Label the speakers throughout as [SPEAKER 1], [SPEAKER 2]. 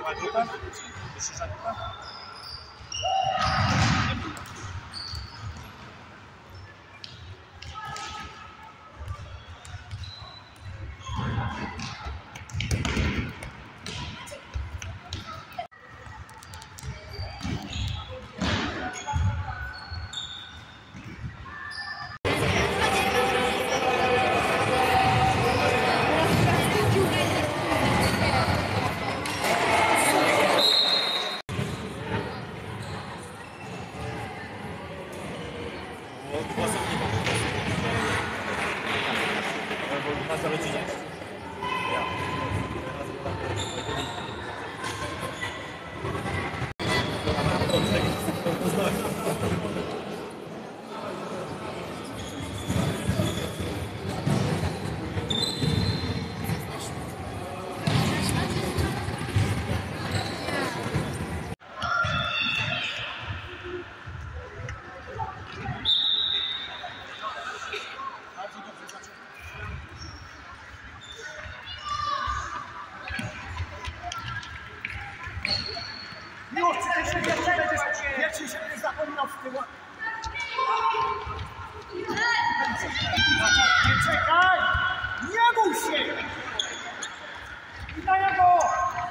[SPEAKER 1] grupa? Wyższa grupa?
[SPEAKER 2] Pierwszy się nie zapominał w tyłu. Nie czekaj! Nie bój się! I na niego!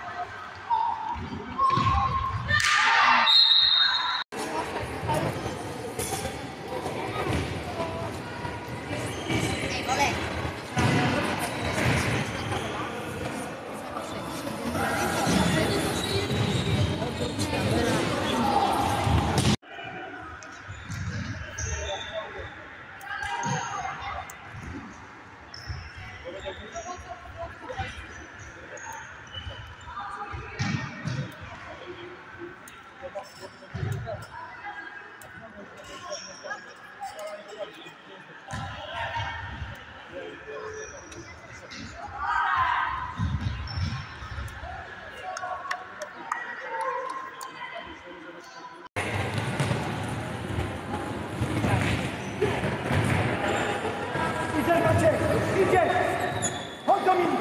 [SPEAKER 2] Idzie! Chodź Dominik!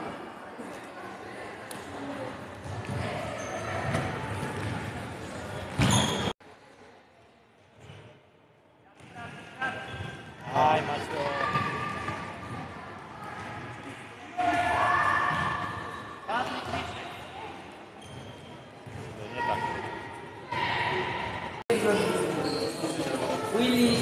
[SPEAKER 1] Aj, masz to. Nie tak.
[SPEAKER 3] Willy.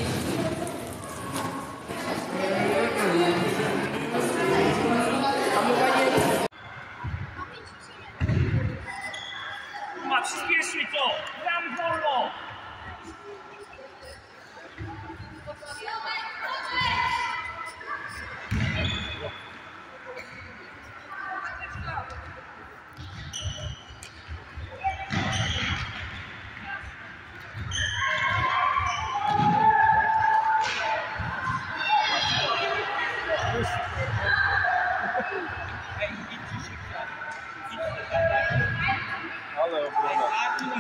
[SPEAKER 2] Przyspieszmy to! Gramy wolno!
[SPEAKER 1] Ale obrona.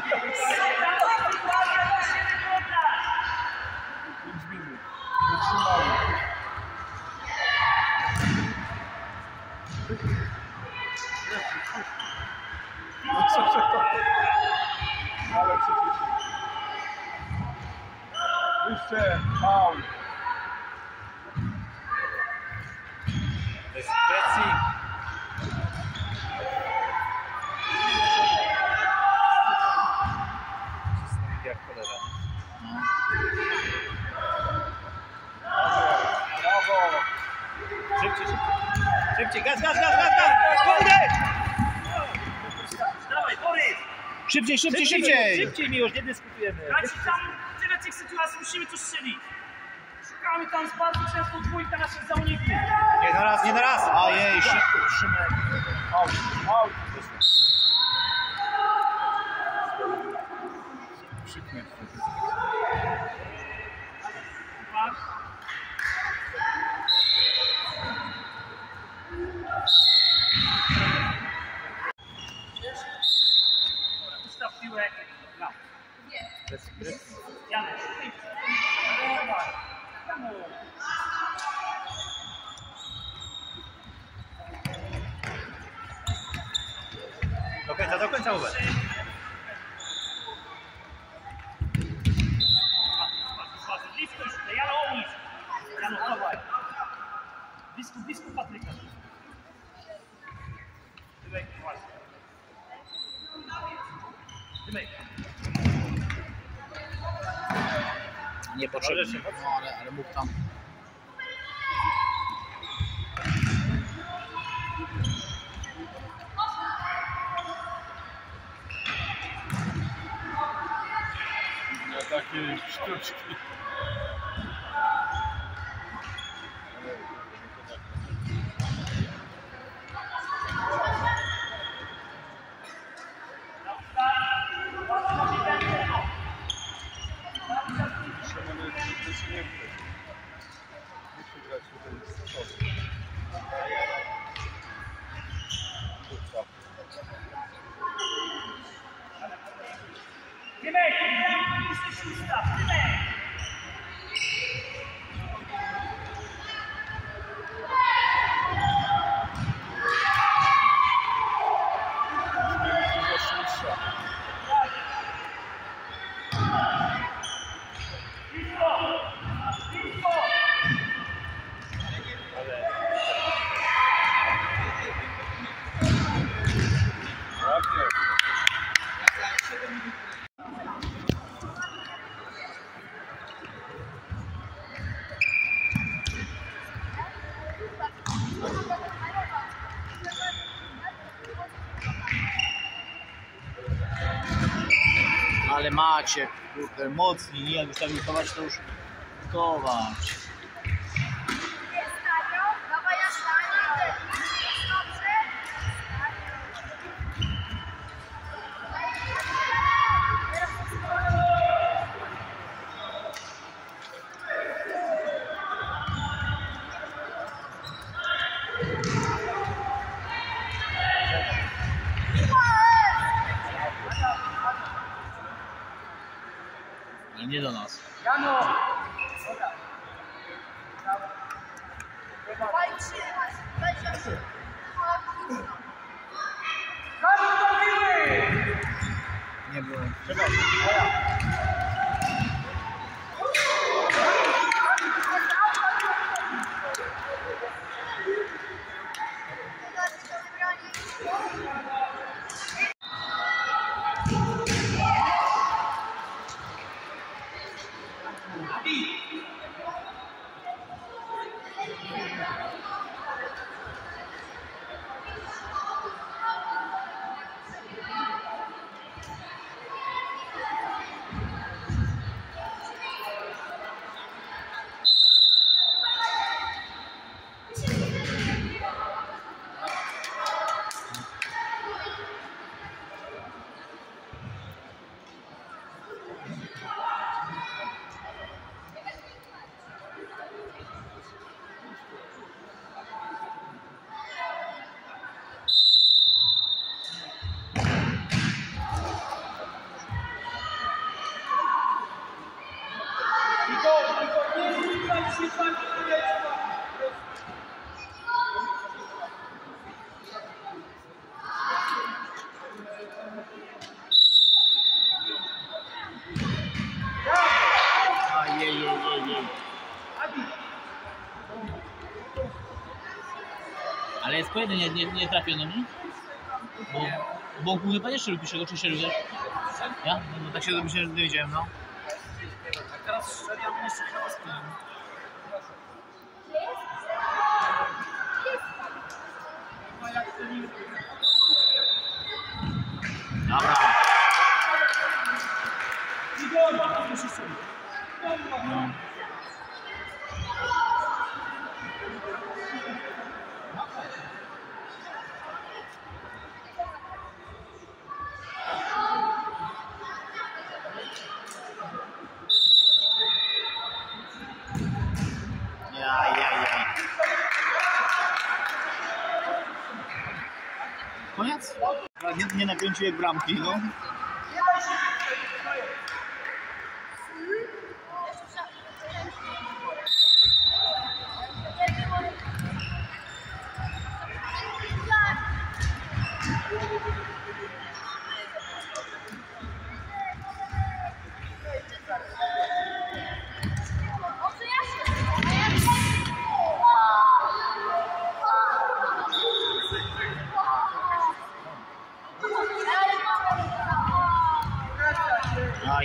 [SPEAKER 1] Ale przyspieszył. Jeszcze faul. Dyskrecji. Jak cholera. Brawo! Szybciej, szybciej. Szybciej, gaz, gaz, gaz, gaz, gaz! Kurde!
[SPEAKER 2] Dawaj, Borys!
[SPEAKER 1] Szybciej, szybciej, szybciej!
[SPEAKER 2] Szybciej, Miłosz, nie dyskutujemy. Raczej tam tyle tych sytuacji, musimy tu strzelić. Szukamy tam z bardzo często dwójka naszych zawodników.
[SPEAKER 1] Nie na raz, nie na raz! Ojej, Szymek. Out, out. Szybko.
[SPEAKER 2] Ustaw piłę. No. Janek.
[SPEAKER 1] Okay. do końca Uwe.
[SPEAKER 2] Blisko już, Jano obniż. Jano, dawaj. Blisko Patryka. Dymek, właśnie. Dymek.
[SPEAKER 3] Niepotrzebnie, no ale mógł tam.
[SPEAKER 4] No takie sztuczki.
[SPEAKER 2] Dymek, jesteś ustaw, Dymek.
[SPEAKER 3] Ale macie, kurde, mocni, nie, jak już tak wychować, to już chować. Ale nie do nas.
[SPEAKER 2] Jano!
[SPEAKER 3] Nie było. Ale jest po jeden, nie trafiony, nie? Bo on chyba jeszcze lubi czego, czy się lubi? Ja? No tak się nie wiedziałem, no.
[SPEAKER 2] A teraz szczerze, on jeszcze chyba spałem.
[SPEAKER 3] Dobra. No. Koniec? Nie nakręciłem bramki, no.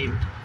[SPEAKER 3] Game.